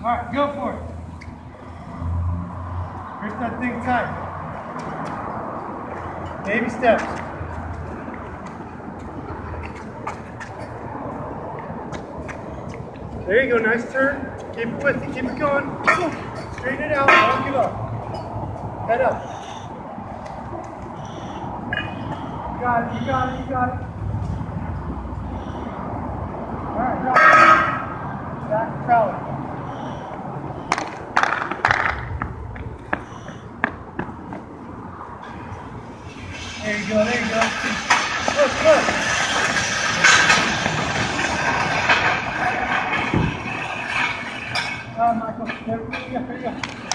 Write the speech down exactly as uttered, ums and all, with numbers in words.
All right, go for it. Grip that thing tight. Baby steps. There you go, nice turn. Keep it with you, keep it going. Straighten it out, don't give up. Head up. You got it, you got it, you got it. All right, drop it. Back, crowd. There you go, there you go. Look, look. Oh, Michael, there, there you go, there you go.